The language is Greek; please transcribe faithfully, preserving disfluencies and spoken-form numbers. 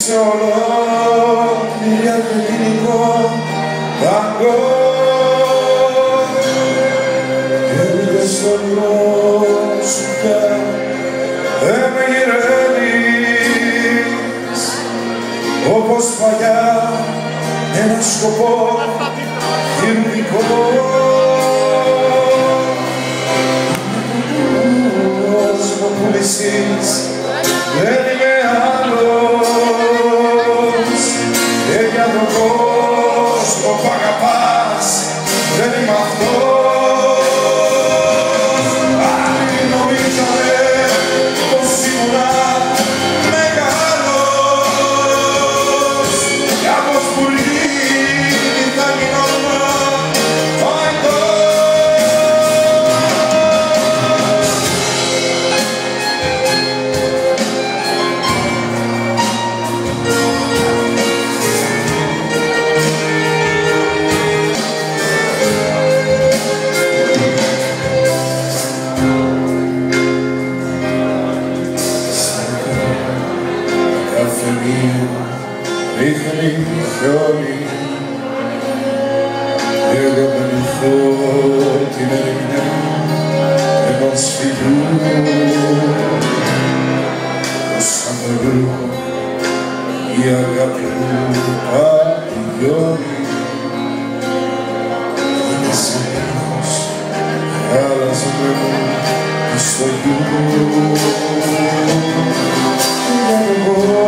σε ολόκληρη αρκετινικό ταγκό και ούτε στο όνειρό σου πια δεν με γυρεύεις όπως παλιά ένα σκοπό χειρουργικό ως μου πουλήσεις δεν είμαι άλλος και για τον κόσμο που αγαπάς δεν είμαι αυτός. Άλλοι νομίζανε πως ήμουνα μεγάλος κι από σπουργή θα γινόμουν ρίχνει χιόνι και εγώ πενηθώ την ερημιά ενός φιλιού πως αν δεν βρω η αγάπη μου παγιώνει είναι σε ήχος χαλασμένο στο γιου για τον κόσμο